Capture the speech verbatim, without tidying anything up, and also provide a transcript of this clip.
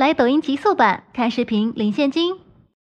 抖音极速版，看视频领现金。